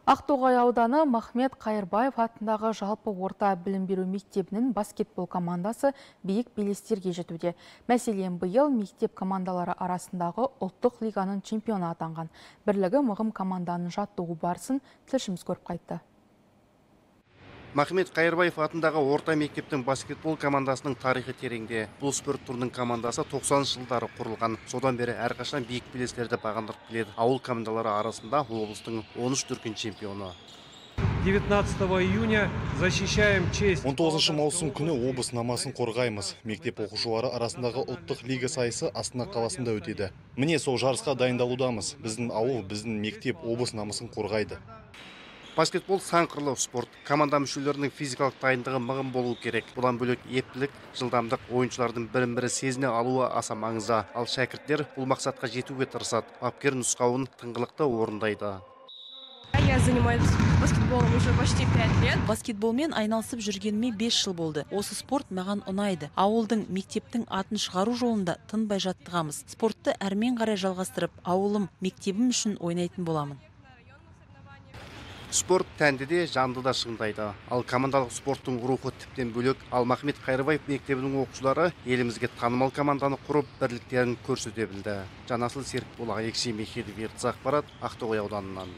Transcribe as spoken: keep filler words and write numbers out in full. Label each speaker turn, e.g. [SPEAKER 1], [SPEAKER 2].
[SPEAKER 1] Ақтоғай ауданы Махмет Қайырбаев атындағы жалпы орта білім беру мектебінің баскетбол командасы биік белестерге жетуде. Мәселен, биыл мектеп командалары арасындағы ұлттық лиганың чемпионы атанған. Бірлігі мығым команданың жаттығу барысын тілшіміз көріп қайтты.
[SPEAKER 2] Махмет Қайырбаев атындағы орта мектептің баскетбол командасының тарихы тереңде. Бұл спорт түрінің командасы тоқсаныншы жылдары құрылған. Содан бері әрқашан биік белестерді бағындырып келеді. Ауыл командалары арасында облыстың он үш дүркін чемпионы.
[SPEAKER 3] девятнадцатого июня защищаем честь.
[SPEAKER 4] он тоғызыншы маусым күні облыс намасын қорғаймыз. Мектеп оқушылары арасындағы ұлттық лига сайысы Астана қаласында өтеді. Міне сол жарысқа дайындалудамыз. Біздің ауыл, біздің мектеп облыс намасын қорғайды.
[SPEAKER 2] Баскетбол сан қырлы спорт. Команда мүшелерінің физикалық дайындығы мығым болу керек. Бұдан бөлек ептілік, жылдамдық, ойыншылардың бірін-бірі сезіне алуы аса маңызды. Ал шәкірттер бұл мақсатқа жетуге тырысады. Бапкер нұсқауын тыңғылықты орындайды.
[SPEAKER 5] Я занимаюсь баскетболом уже почти пять лет.
[SPEAKER 6] Баскетболмен айналысып жүргеніме бес жыл болды. Осы спорт маған ұнайды. Ауылдың, мектептің атын шығару жолында тынбай жаттығамыз. Спортты әрмен қарай жалғастырып, ауылым, мектебім үшін ойнайтын боламын.
[SPEAKER 2] Спорт тәнді де, жанды да шыңдайды. Ал командалық спорттың рухы тіптен бөлек. Ал Махмет Қайырбаев мектебінің оқушылары елімізге танымал команданы құрып, бірліктерін көрсете білді. Жанасыл Серікбол, Алексей Мехедов, Ертіс ақпарат, Ақтоғай ауданынан.